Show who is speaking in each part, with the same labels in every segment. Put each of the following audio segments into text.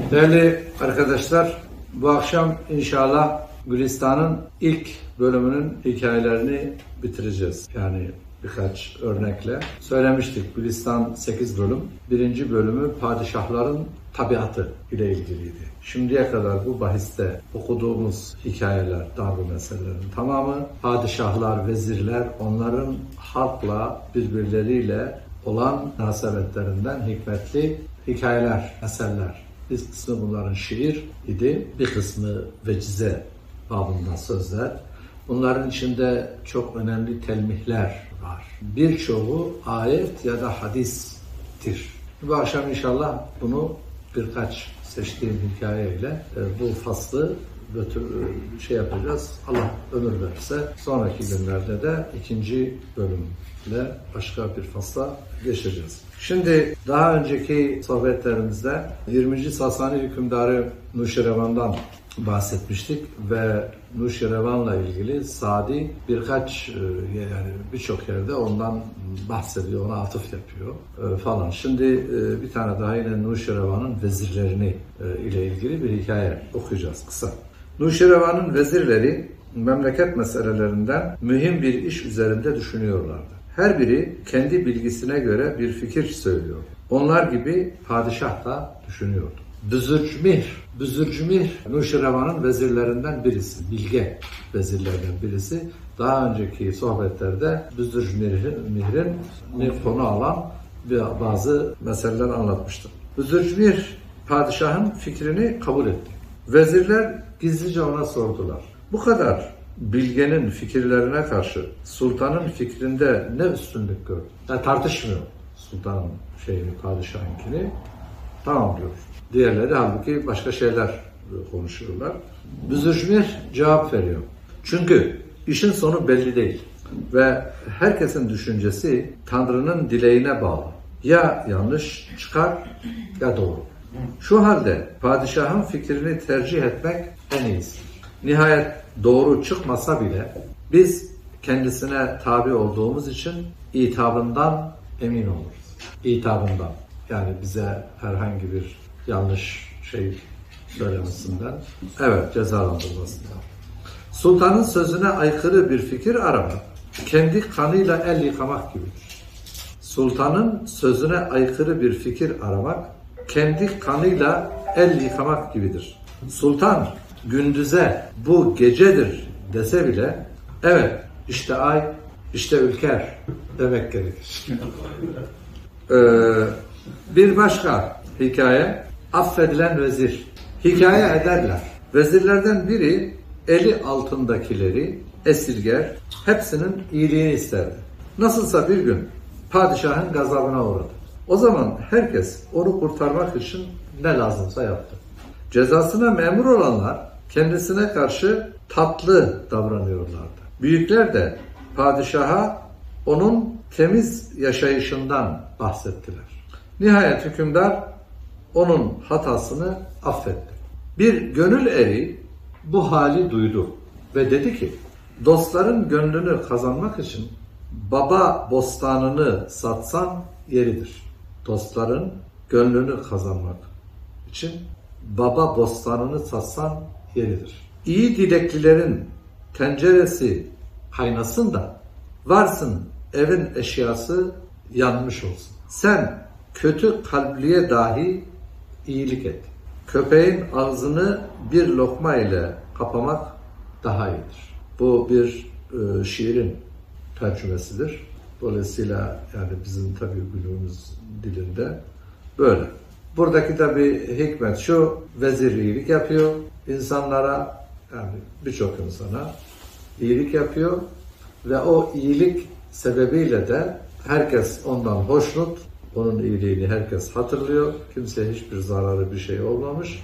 Speaker 1: Değerli arkadaşlar, bu akşam inşallah Gülistan'ın ilk bölümünün hikayelerini bitireceğiz. Yani birkaç örnekle. Söylemiştik, Gülistan 8 bölüm. Birinci bölümü padişahların tabiatı ile ilgiliydi. Şimdiye kadar bu bahiste okuduğumuz hikayeler, darbu meselelerin tamamı padişahlar, vezirler, onların halkla, birbirleriyle olan münasebetlerinden hikmetli hikayeler, eserler. Bir kısmı bunların şiir idi, bir kısmı vecize babından sözler. Bunların içinde çok önemli telmihler var. Birçoğu ayet ya da hadistir. Bu akşam inşallah bunu birkaç seçtiğim hikayeyle bu faslı yapacağız. Allah ömür verirse sonraki günlerde de ikinci bölümle başka bir fasla geçeceğiz. Şimdi daha önceki sohbetlerimizde 20. Sasani hükümdarı Nuşirevan'dan bahsetmiştik ve Nuşirevan'la ilgili Sadi birçok yerde ondan bahsediyor, ona atıf yapıyor falan. Şimdi bir tane daha yine Nuşirevan'ın vezirlerini ile ilgili bir hikaye okuyacağız kısa. Nuşirevan'ın vezirleri memleket meselelerinden mühim bir iş üzerinde düşünüyorlardı. Her biri kendi bilgisine göre bir fikir söylüyor. Onlar gibi padişah da düşünüyordu. Büzürcümih Nuşirevan'ın vezirlerinden birisi, bilge vezirlerden birisi. Daha önceki sohbetlerde Büzürcümih'in konu alan bazı meseleler anlatmıştım. Büzürcümih padişahın fikrini kabul etti. Vezirler gizlice ona sordular. Bu kadar bilgenin fikirlerine karşı sultanın fikrinde ne üstünlük gördü? Yani tartışmıyor sultanın padişahınkini. Tamam diyor. Diğerleri halbuki başka şeyler konuşuyorlar. Büzürcümih cevap veriyor. Çünkü işin sonu belli değil. Ve herkesin düşüncesi Tanrı'nın dileğine bağlı. Ya yanlış çıkar ya doğru. Şu halde padişahın fikrini tercih etmek en iyisi. Nihayet doğru çıkmasa bile biz kendisine tabi olduğumuz için itabından emin oluruz. İtabından. Yani bize herhangi bir yanlış söylemesinden, cezalandırmasından. Sultanın sözüne aykırı bir fikir aramak, kendi kanıyla el yıkamak gibidir. Sultanın sözüne aykırı bir fikir aramak, kendi kanıyla el yıkamak gibidir. Sultan gündüze bu gecedir dese bile, evet işte ay, işte ülker demek gerekir. Bir başka hikaye, affedilen vezir. Hikaye ederler. Vezirlerden biri eli altındakileri esirger, hepsinin iyiliğini isterdi. Nasılsa bir gün padişahın gazabına uğradı. O zaman herkes onu kurtarmak için ne lazımsa yaptı. Cezasına memur olanlar kendisine karşı tatlı davranıyorlardı. Büyükler de padişaha onun temiz yaşayışından bahsettiler. Nihayet hükümdar onun hatasını affetti. Bir gönül eri bu hali duydu ve dedi ki, dostların gönlünü kazanmak için baba bostanını satsan yeridir. Dostların gönlünü kazanmak için baba bostanını satsan yeridir. İyi dileklilerin tenceresi kaynasın da varsın evin eşyası yanmış olsun. Sen kötü kalpliye dahi iyilik et. Köpeğin ağzını bir lokma ile kapamak daha iyidir. Bu bir şiirin tercümesidir. Dolayısıyla yani bizim tabii günümüz dilinde böyle. Buradaki tabii hikmet şu, vezir iyilik yapıyor insanlara, yani birçok insana iyilik yapıyor ve o iyilik sebebiyle de herkes ondan hoşnut, onun iyiliğini herkes hatırlıyor, kimseye hiçbir zararı bir şey olmamış.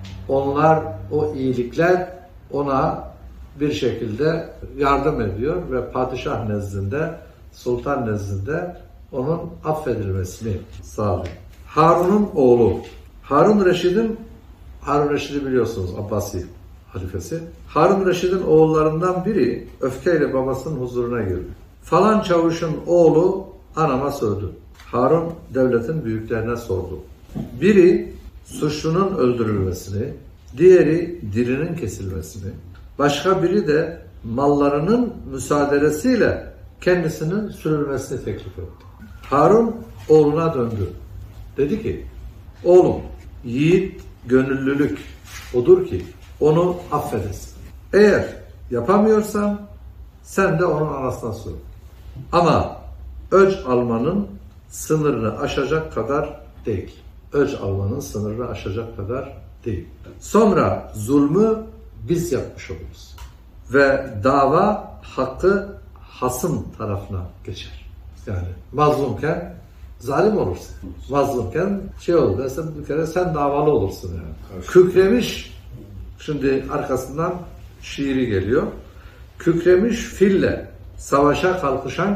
Speaker 1: O iyilikler ona bir şekilde yardım ediyor ve padişah nezdinde, sultan nezdinde onun affedilmesini sağlıyor. Harun'un oğlu. Harun Reşid'i biliyorsunuz, Abbasi halifesi. Harun Reşid'in oğullarından biri öfkeyle babasının huzuruna girdi. Falan çavuşun oğlu anama sövdü. Harun devletin büyüklerine sordu. Biri suçlunun öldürülmesini, diğeri dirinin kesilmesini, başka biri de mallarının müsaadelesiyle kendisinin sürülmesini teklif etti. Harun oğluna döndü. Dedi ki, oğlum, yiğit gönüllülük odur ki onu affedesin. Eğer yapamıyorsan sen de onun anasına sor. Ama öc almanın sınırını aşacak kadar değil. Öc almanın sınırını aşacak kadar değil. Sonra zulmü biz yapmış oluruz. Ve dava hakkı hasım tarafına geçer. Yani mazlumken zalim olursun. Mazlumken olur. Mesela bir kere sen davalı olursun yani. Kükremiş, şimdi arkasından şiiri geliyor. Kükremiş fille savaşa kalkışan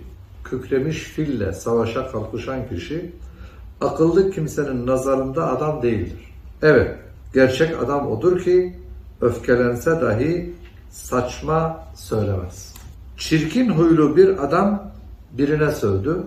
Speaker 1: kişi, akıllı kimsenin nazarında adam değildir. Evet, gerçek adam odur ki öfkelense dahi saçma söylemez. Çirkin huylu bir adam birine sövdü,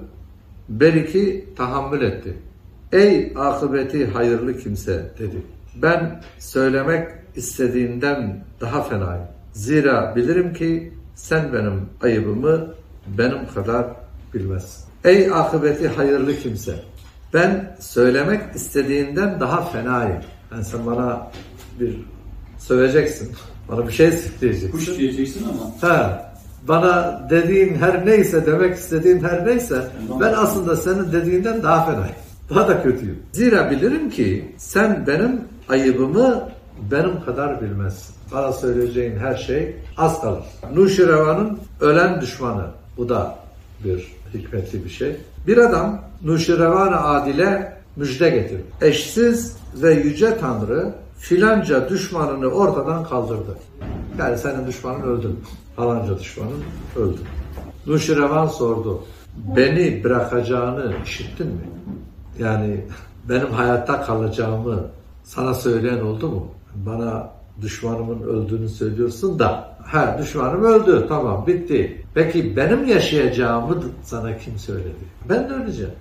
Speaker 1: belki tahammül etti. Ey akıbeti hayırlı kimse dedi. Ben söylemek istediğinden daha fenayım. Zira bilirim ki sen benim ayıbımı benim kadar bilmezsin. Ey akıbeti hayırlı kimse. Ben söylemek istediğinden daha fenayım. Yani sen bana bir söveceksin. Bana bir şey diyeceksin.
Speaker 2: Kuş diyeceksin ama.
Speaker 1: Bana dediğin her neyse, demek istediğin her neyse, ben aslında senin dediğinden daha fenayım. Daha da kötüyüm. Zira bilirim ki sen benim ayıbımı benim kadar bilmezsin. Bana söyleyeceğin her şey az kalır. Nuşirevan'ın ölen düşmanı. Bu da bir hikmetli bir şey. Bir adam Nuşirevan-ı Adil'e müjde getirir. Eşsiz ve yüce Tanrı filanca düşmanını ortadan kaldırdı. Yani senin düşmanın öldü. Falanca düşmanın öldü. Nuşirevan sordu. Beni bırakacağını işittin mi? Yani benim hayatta kalacağımı sana söyleyen oldu mu? Bana düşmanımın öldüğünü söylüyorsun da, düşmanım öldü, tamam, bitti. Peki benim yaşayacağımı sana kim söyledi? Ben de öleceğim.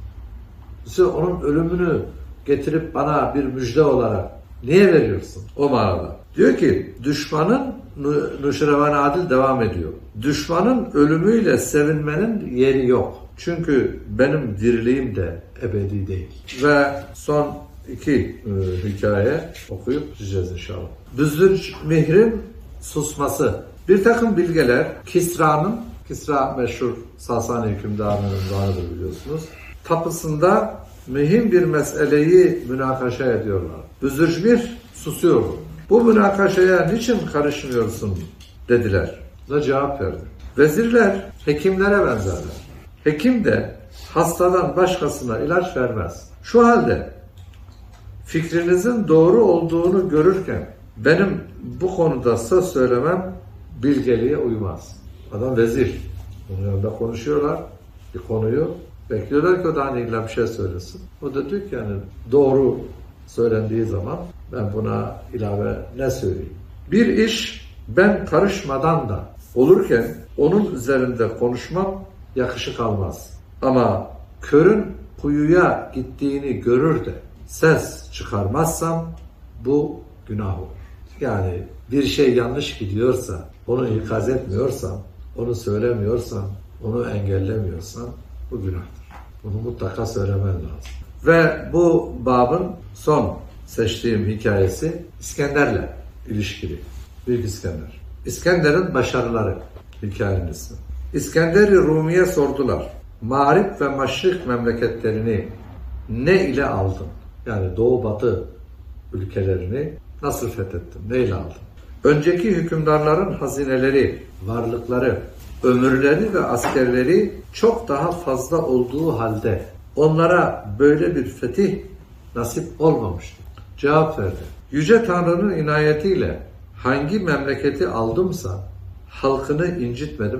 Speaker 1: Sen onun ölümünü getirip bana bir müjde olarak niye veriyorsun? O manada. Diyor ki, düşmanın, Nuşirevan Adil devam ediyor. Düşmanın ölümüyle sevinmenin yeri yok. Çünkü benim diriliğim de ebedi değil. Ve son 2 hikaye okuyup gideceğiz inşallah. Büzdülmihir'in susması. Bir takım bilgeler Kisra meşhur Sasani hükümdarının varıdır biliyorsunuz. Tapısında mühim bir meseleyi münakaşa ediyorlar. Büzdülmihir susuyordu. Bu münakaşaya niçin karışmıyorsun dediler. Da cevap verdi. Vezirler hekimlere benzerler. Hekim de hastadan başkasına ilaç vermez. Şu halde fikrinizin doğru olduğunu görürken benim bu konuda söz söylemem bilgeliğe uymaz. Adam vezir. Onun yanında konuşuyorlar bir konuyu. Bekliyorlar ki o da illa bir şey söylesin. O da diyor ki yani doğru söylendiği zaman ben buna ilave ne söyleyeyim? Bir iş ben karışmadan da olurken onun üzerinde konuşmam yakışık almaz. Ama körün kuyuya gittiğini görür de ses çıkarmazsam bu günah olur. Yani bir şey yanlış gidiyorsa, onu ikaz etmiyorsam, onu söylemiyorsam, onu engellemiyorsam bu günahtır. Bunu mutlaka söylemen lazım. Ve bu babın son seçtiğim hikayesi İskender'le ilişkili. Büyük İskender. İskender'in başarıları hikayenin ismi. İskender-i Rumi'ye sordular. Mağrip ve Maşrik memleketlerini ne ile aldın? Yani Doğu Batı ülkelerini nasıl fethettin? Ne ile aldın? Önceki hükümdarların hazineleri, varlıkları, ömürleri ve askerleri çok daha fazla olduğu halde onlara böyle bir fetih nasip olmamıştı. Cevap verdi. Yüce Tanrı'nın inayetiyle hangi memleketi aldımsa halkını incitmedim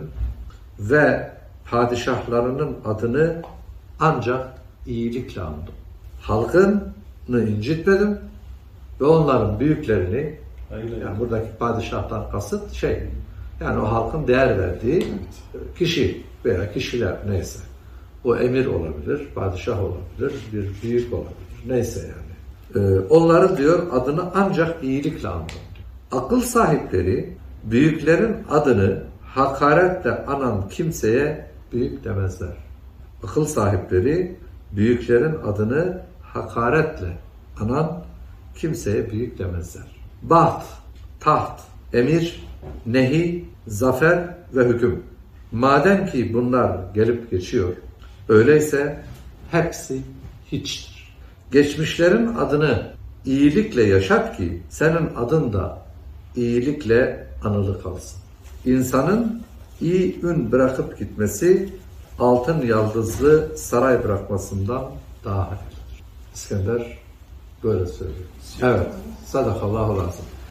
Speaker 1: ve padişahlarının adını ancak iyilikle andım. Halkını incitmedim ve onların büyüklerini, yani buradaki padişahtan kasıt yani o halkın değer verdiği kişi veya kişiler neyse. O emir olabilir, padişah olabilir, bir büyük olabilir. Neyse yani. Onları diyor adını ancak iyilikle anın. Akıl sahipleri büyüklerin adını hakaretle anan kimseye büyük demezler. Akıl sahipleri büyüklerin adını hakaretle anan kimseye büyük demezler. Baht, taht, emir, nehi, zafer ve hüküm. Madem ki bunlar gelip geçiyor, öyleyse hepsi hiçtir. Geçmişlerin adını iyilikle yaşat ki senin adın da iyilikle anılı kalsın. İnsanın iyi ün bırakıp gitmesi altın yaldızlı saray bırakmasından daha hayırlıdır. İskender böyle söylüyor. Evet. Sadakallahu lazım.